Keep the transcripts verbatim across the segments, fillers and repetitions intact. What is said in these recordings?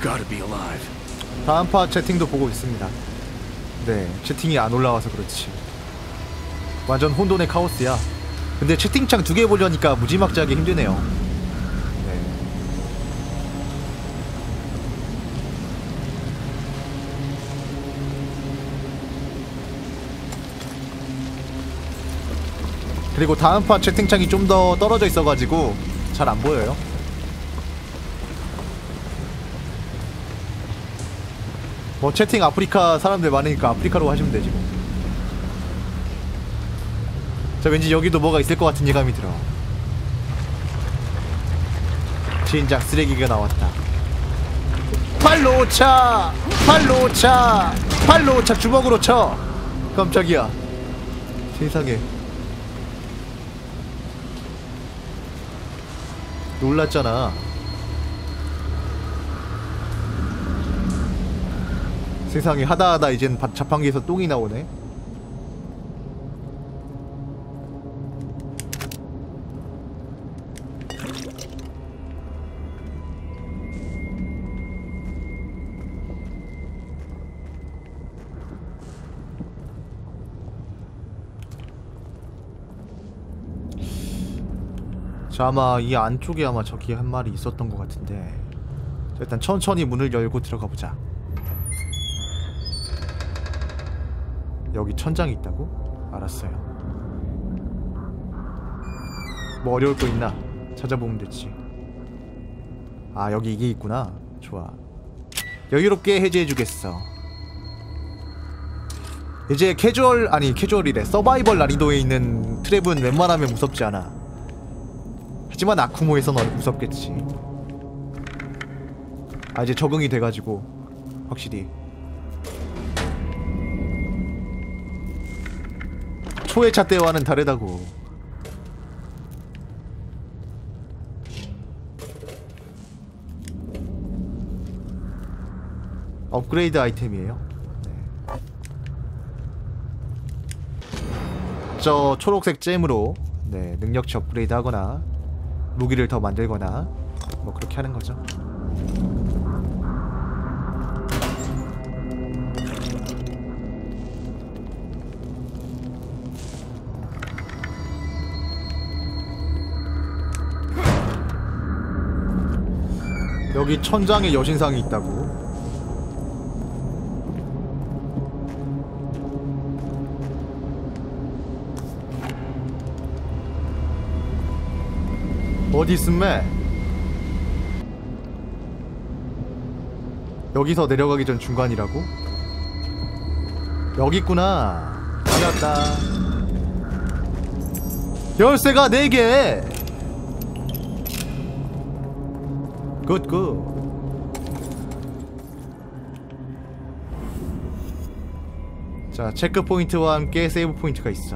Gotta be alive. 다음 파 채팅도 보고 있습니다. 네, 채팅이 안 올라와서 그렇지. 완전 혼돈의 카오스야. 근데 채팅창 두 개 보려니까 무지막지하게 힘드네요. 네. 그리고 다음 파 채팅창이 좀 더 떨어져 있어가지고 잘 안 보여요. 뭐 채팅 아프리카 사람들 많으니까 아프리카로 하시면 되지 뭐. 자, 왠지 여기도 뭐가 있을 것 같은 예감이 들어. 진작 쓰레기가 나왔다. 팔로 차! 팔로 차! 팔로 차! 주먹으로 쳐! 깜짝이야. 세상에. 놀랐잖아. 세상에, 하다하다 이젠 자판기에서 똥이 나오네. 자, 아마 이 안쪽에 아마 저기 한 마리 있었던 것 같은데. 자, 일단 천천히 문을 열고 들어가 보자. 여기 천장이 있다고? 알았어요. 뭐 어려울 거 있나? 찾아보면 되지. 아, 여기 이게 있구나. 좋아. 여유롭게 해제해주겠어. 이제 캐주얼, 아니 캐주얼이래, 서바이벌 난이도에 있는 트랩은 웬만하면 무섭지 않아. 하지만 아쿠모에서는 무섭겠지. 아, 이제 적응이 돼가지고 확실히 초회차 때와는 다르다고. 업그레이드 아이템이에요. 네. 저 초록색 잼으로 네, 능력치 업그레이드 하거나 무기를 더 만들거나 뭐 그렇게 하는 거죠. 여기 천장에 여신상이 있다고. 어디 있음매? 여기서 내려가기 전 중간이라고? 여기 있구나. 찾았다. 열쇠가 네 개! 굿, 굿. 자, 체크 포인트와 함께 세이브 포인트가 있어.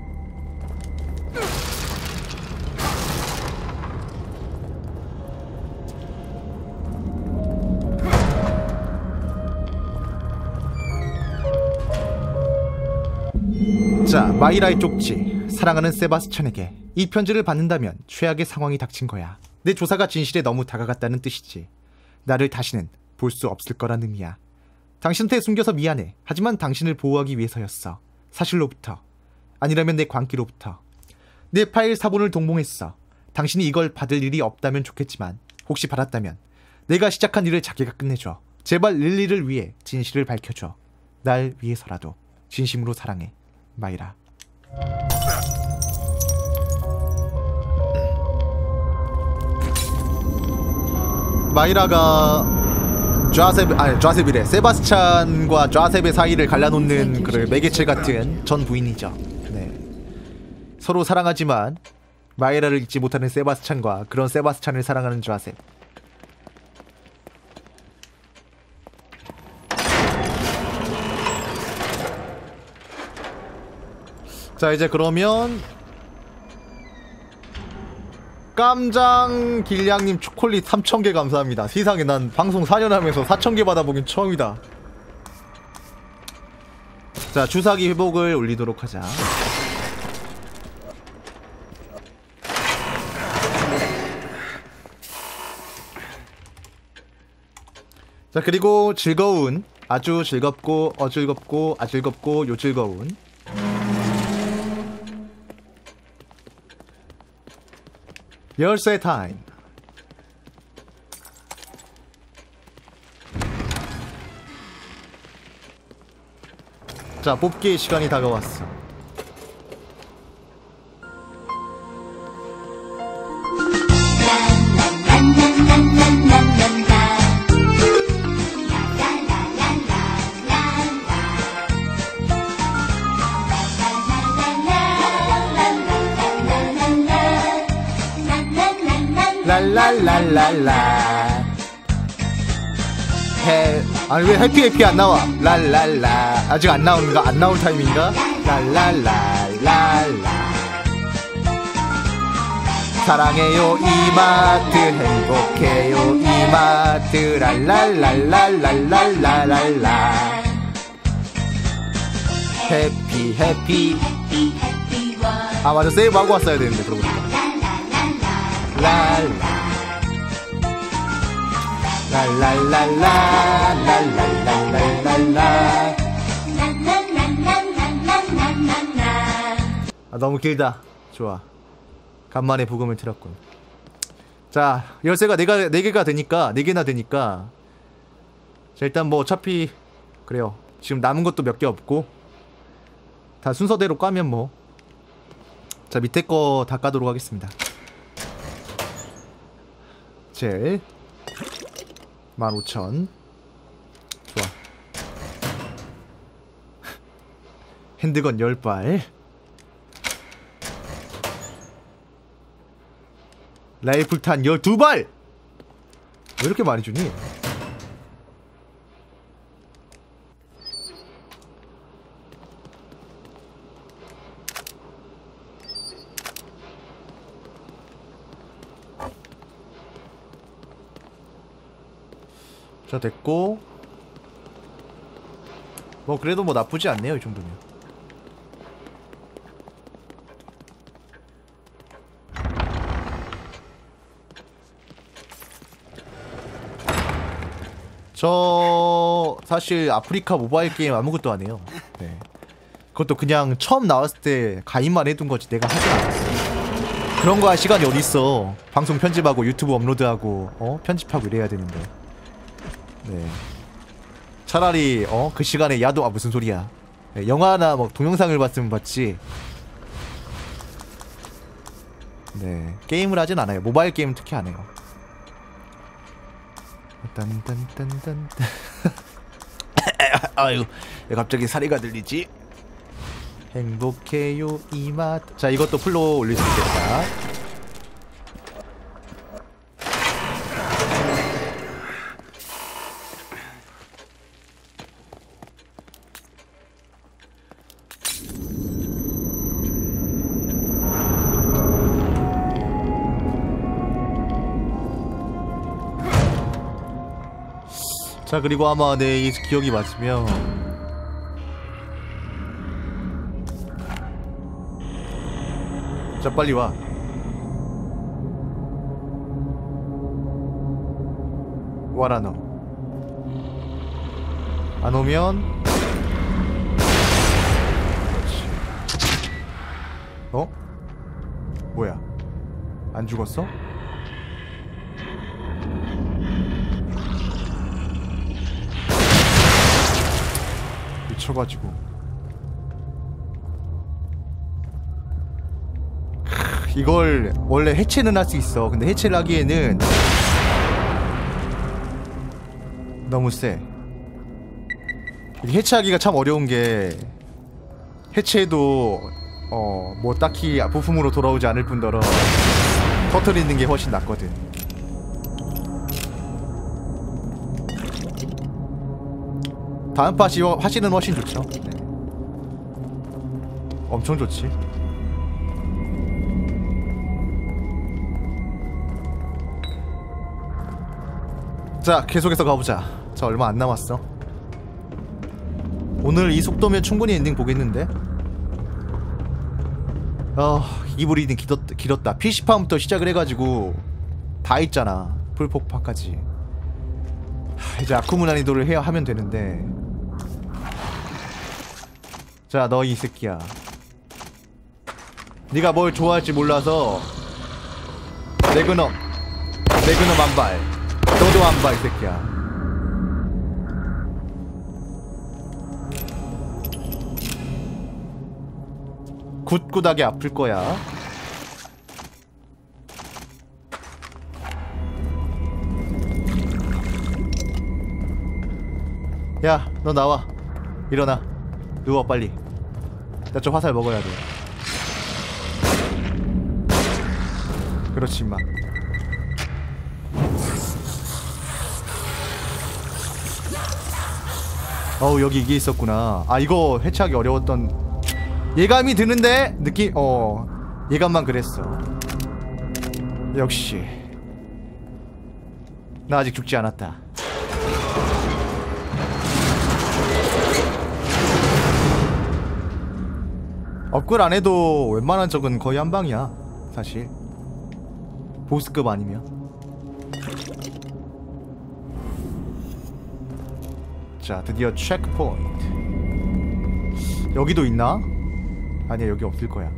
자, 마이라의 쪽지. 사랑하는 세바스찬에게 이 편지를 받는다면 최악의 상황이 닥친 거야. 내 조사가 진실에 너무 다가갔다는 뜻이지. 나를 다시는 볼 수 없을 거란 의미야. 당신한테 숨겨서 미안해. 하지만 당신을 보호하기 위해서였어. 사실로부터, 아니라면 내 광기로부터. 내 파일 사본을 동봉했어. 당신이 이걸 받을 일이 없다면 좋겠지만 혹시 받았다면 내가 시작한 일을 자기가 끝내줘. 제발 릴리를 위해 진실을 밝혀줘. 날 위해서라도. 진심으로 사랑해. 마이라. 마이라가 좌셉, 아니 좌셉이래, 세바스찬과 좌셉의 사이를 갈라놓는 그 매개체 같은 전 부인이죠. 네. 서로 사랑하지만 마이라를 잊지 못하는 세바스찬과 그런 세바스찬을 사랑하는 좌셉. 자, 이제 그러면 깜장 길냥님 초콜릿 삼천 개 감사합니다. 세상에, 난 방송 사 년 하면서 사천 개 받아보긴 처음이다. 자, 주사기 회복을 올리도록 하자. 자, 그리고 즐거운, 아주 즐겁고 어즐겁고 아즐겁고 요즐거운 열쇠 타임. 자, 뽑기의 시간이 다가왔어. 랄랄랄랄라 해 아니 왜 해피 해피 안 나와? 랄랄라 아직 안 나오는가? 안 나올 타임인가? 랄랄랄랄라 사랑해요 이마트 행복해요 이마트 랄랄랄랄랄랄랄라 해피 해피 아 맞아 세이브하고 왔어야 되는데 그러고 보니까 랄라 랄랄랄라 랄랄랄랄랄라 아 너무 길다. 좋아. 간만에 부금을 틀었군. 자, 열쇠가 네가 네 개가 되니까 네 개나 되니까 자 일단 뭐 어차피 그래요. 지금 남은 것도 몇 개 없고 다 순서대로 까면 뭐 자 밑에 거 다 까도록 하겠습니다. 젤 만 오천. 좋아. 핸드건 열 발. 라이플탄 열두 발! 왜 이렇게 많이 주니? 자, 됐고 뭐 그래도 뭐 나쁘지 않네요 이 정도면. 저 사실 아프리카 모바일 게임 아무것도 안 해요. 네. 그것도 그냥 처음 나왔을 때 가입만 해둔 거지 내가 하지 않았어. 그런 거 할 시간이 어딨어. 방송 편집하고 유튜브 업로드하고 어? 편집하고 이래야 되는데. 네. 차라리 어? 그 시간에 야도 아 무슨 소리야. 네, 영화나 뭐 동영상을 봤으면 봤지. 네. 게임을 하진 않아요. 모바일 게임 특히 안 해요. 딴딴딴딴 아유 왜 갑자기 사리가 들리지? 행복해요 이마트. 자 이것도 풀로 올릴 수 있겠다. 자 그리고 아마 내 이 기억이 맞으면 자 빨리 와. 와라 너. 안 오면 그렇지. 어? 뭐야 안 죽었어? 미쳐가지고 이걸 원래 해체는 할 수 있어. 근데 해체를 하기에는 너무 세. 이게 해체하기가 참 어려운 게 해체해도 어 뭐 딱히 부품으로 돌아오지 않을 뿐더러 터트리는 게 훨씬 낫거든. 다음 팟이 화질은 훨씬 좋죠. 네. 엄청 좋지. 자 계속해서 가보자. 자 얼마 안 남았어. 오늘 이 속도면 충분히 엔딩 보겠는데. 어 이브리딩 길었, 길었다. 피씨판부터 시작을 해가지고 다 있잖아. 풀폭파까지. 이제 아쿠무 난이도를 해야 하면 되는데. 자, 너 이 새끼야. 네가 뭘 좋아할지 몰라서 레그넘 레그넘 한발 너도 한발 이 새끼야. 굿굿하게 아플 거야. 야, 너 나와. 일어나. 누워 빨리. 나 저 화살 먹어야 돼. 그렇지 임마. 어우, 여기 이게 있었구나. 아, 이거 해체하기 어려웠던 예감이 드는데? 느낌.. 어.. 예감만 그랬어. 역시 나 아직 죽지 않았다. 업글 안해도 웬만한 적은 거의 한방이야 사실. 보스급 아니면. 자, 드디어 체크포인트. 여기도 있나? 아니야, 여기 없을 거야.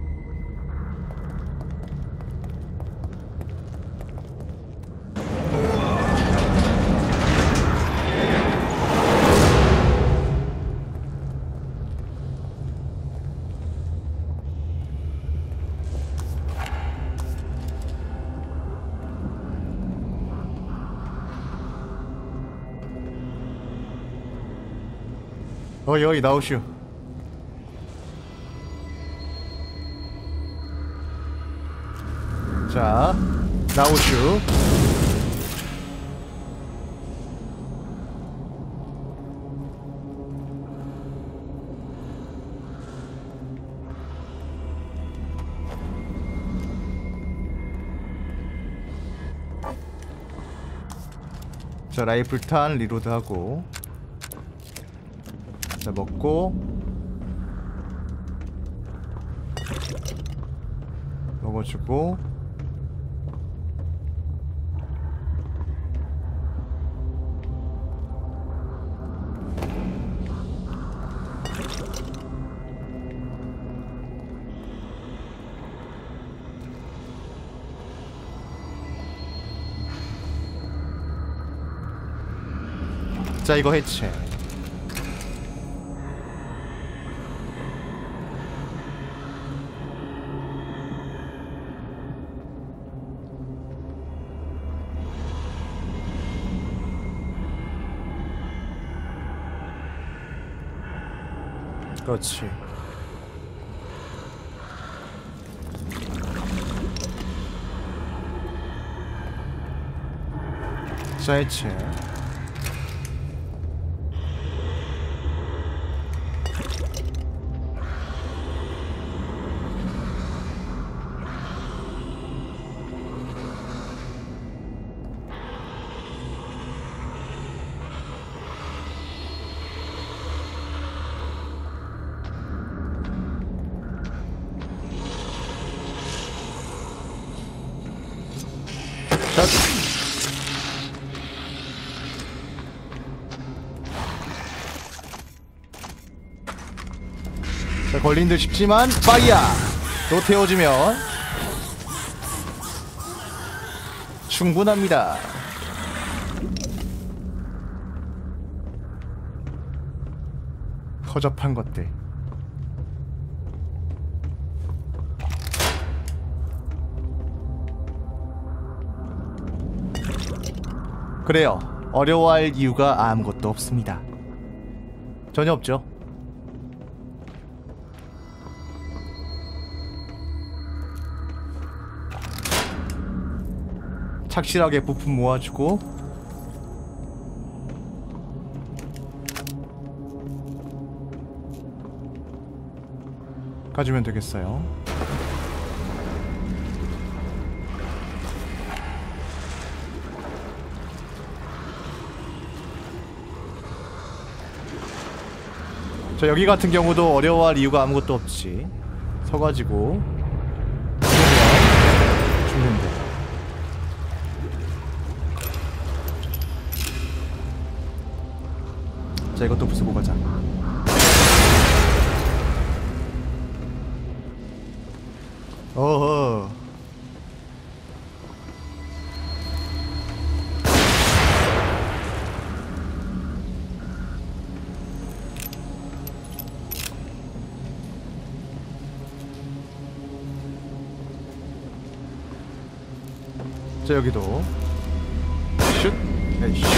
어이 어이 나오슈. 자, 나오슈. 자, 라이플탄 리로드하고. 자, 먹고 먹어주고. 자, 이거 해체. 그렇지. 자, 해체. 자, 걸린 듯 싶지만 파이야! 또 태워주면 충분합니다. 허접한 것들. 그래요. 어려워할 이유가 아무것도 없습니다. 전혀 없죠. 착실하게 부품 모아주고. 가주면 되겠어요. 자, 여기 같은 경우도 어려워할 이유가 아무것도 없지. 서가지고 죽으면 죽는데. 자, 이것도 부수고 가자. 어허. 자, 여기도 슛. 에이, 슛.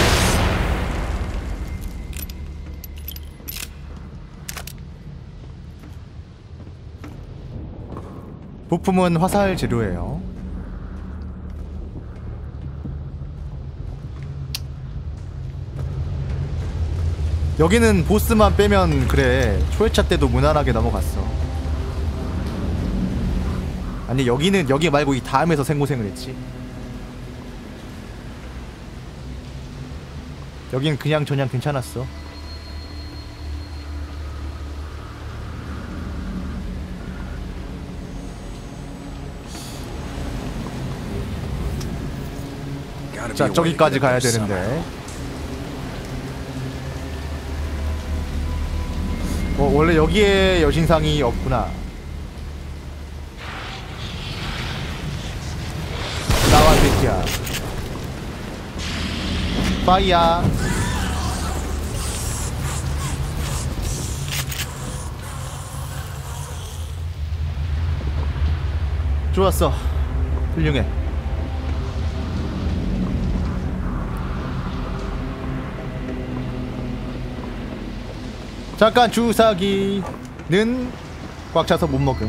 부품은 화살 재료예요. 여기는 보스만 빼면 그래 초회차 때도 무난하게 넘어갔어. 아니, 여기는 여기 말고 이 다음에서 생고생을 했지. 여긴 그냥 저냥 괜찮았어. 자, 저기까지 가야 되는데. 어, 원래 여기에 여신상이 없구나. 나와, 새끼야. 파이야. 좋았어. 훌륭해. 잠깐, 주사기는 꽉 차서 못 먹음.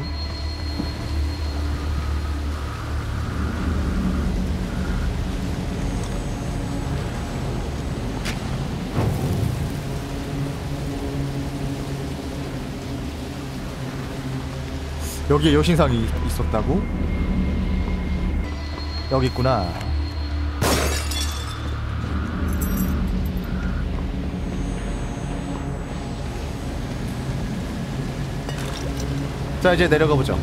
여기에 여신상이 있었다고? 여기 있구나. 자, 이제 내려가 보죠.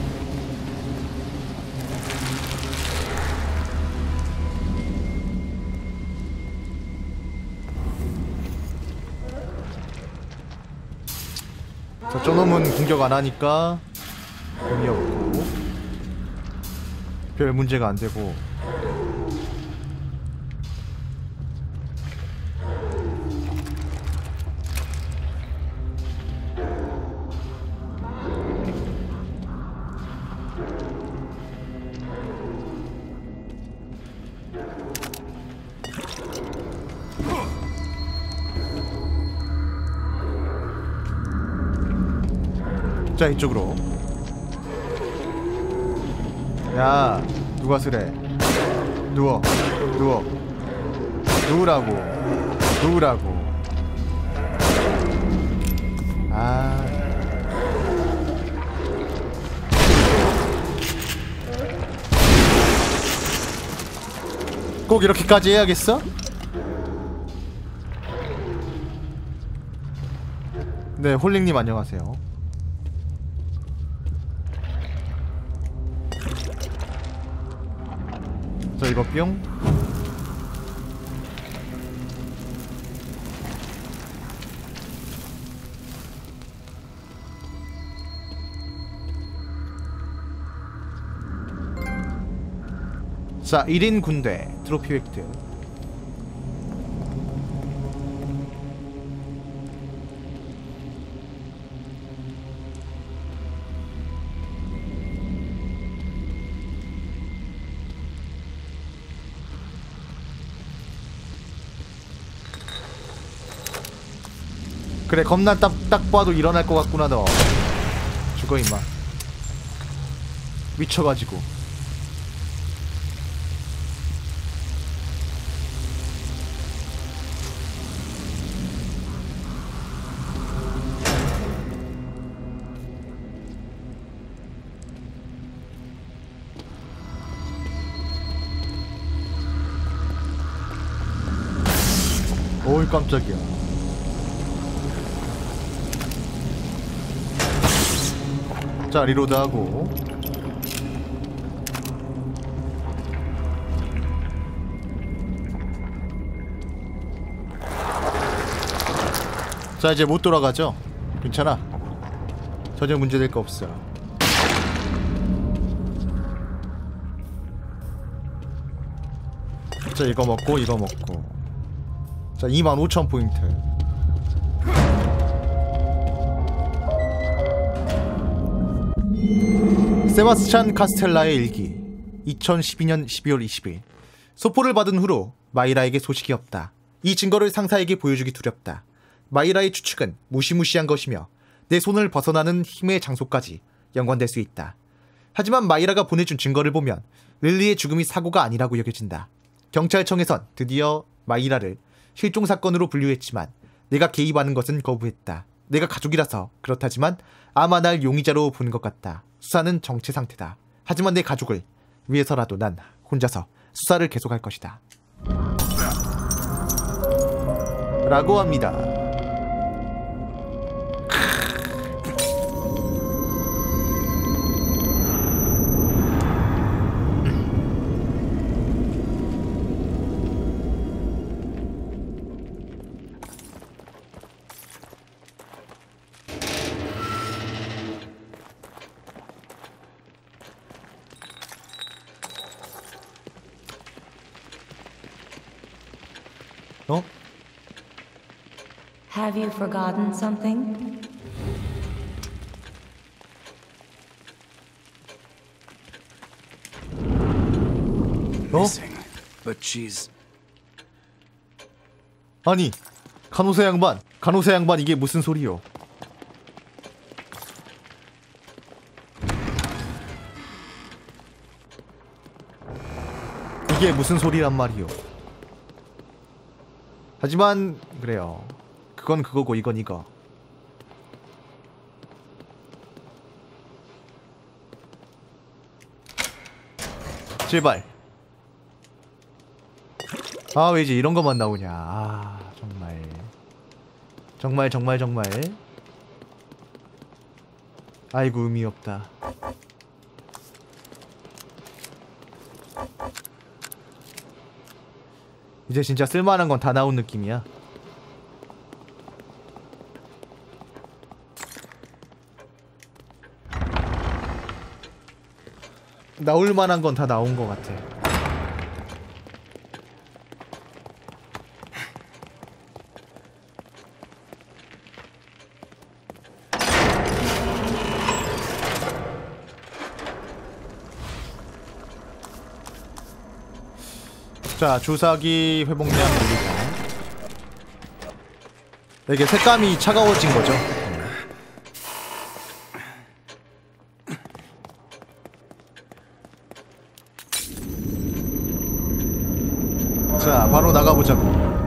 자, 저놈은 공격 안 하니까 의미 없고 별 문제가 안 되고. 자, 이쪽으로. 야, 누가 쓰래? 누워, 누워, 누우라고, 누우라고. 아, 꼭 이렇게까지 해야겠어? 네, 홀링님 안녕하세요. 자, 이거 뿅. 자, 일 인 군대 트로피 획득. 그래, 겁나 딱, 딱 봐도 일어날 것 같구나. 너 죽어 임마. 미쳐가지고. 어이, 깜짝이야. 자, 리로드하고. 자, 이제 못 돌아가죠? 괜찮아. 전혀 문제될 거 없어. 자, 이거 먹고 이거 먹고. 자, 이만 오천 포인트. 세바스찬 카스텔라의 일기. 이천십이 년 십이월 이십일. 소포를 받은 후로 마이라에게 소식이 없다. 이 증거를 상사에게 보여주기 두렵다. 마이라의 추측은 무시무시한 것이며 내 손을 벗어나는 힘의 장소까지 연관될 수 있다. 하지만 마이라가 보내준 증거를 보면 릴리의 죽음이 사고가 아니라고 여겨진다. 경찰청에선 드디어 마이라를 실종사건으로 분류했지만 내가 개입하는 것은 거부했다. 내가 가족이라서 그렇다지만 아마 날 용의자로 보는 것 같다. 수사는 정체 상태다. 하지만 내 가족을 위해서라도 난 혼자서 수사를 계속할 것이다. 라고 합니다. 어? Have you forgotten something? 어? But she's 아니, 간호사 양반, 간호사 양반 이게 무슨 소리요? 이게 무슨 소리란 말이요? 하지만 그래요. 그건 그거고 이건 이거. 제발. 아, 왜 이제 이런 것만 나오냐. 아, 정말. 정말 정말 정말. 아이고, 의미 없다. 이제 진짜 쓸만한 건 다 나온 느낌이야. 나올 만한 건 다 나온 것 같아. 자, 주사기 회복량 올리자. 이게 색감이 차가워진 거죠. 자, 바로 나가보자고.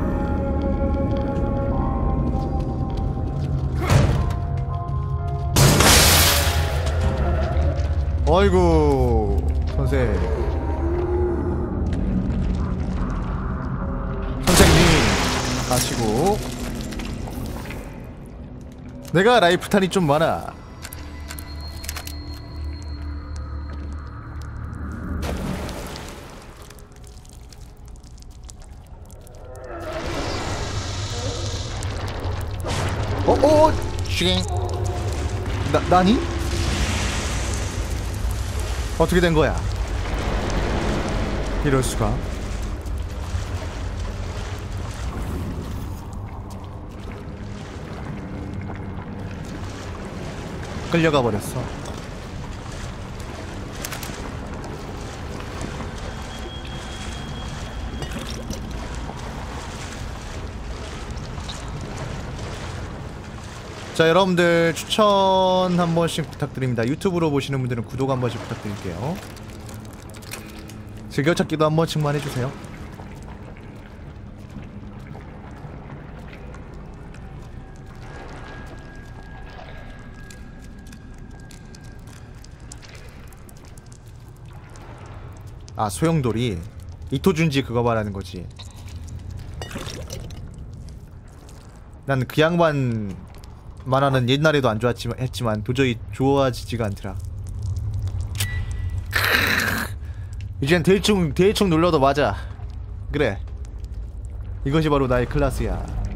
어이구, 선생. 가시고. 내가 라이프탄이 좀 많아. 어어 슈갱. 나 나니? 어떻게 된 거야? 이럴 수가. 끌려가 버렸어. 자, 여러분들 추천 한 번씩 부탁드립니다. 유튜브로 보시는 분들은 구독 한 번씩 부탁드릴게요. 즐겨찾기도 한 번씩만 해주세요. 아, 소용돌이 이토준지 그거 말하는 거지. 난 그 양반 만화는 옛날에도 안 좋았지만 했지만 도저히 좋아지지가 않더라. 이젠 대충 대충 눌러도 맞아. 그래, 이것이 바로 나의 클라스야.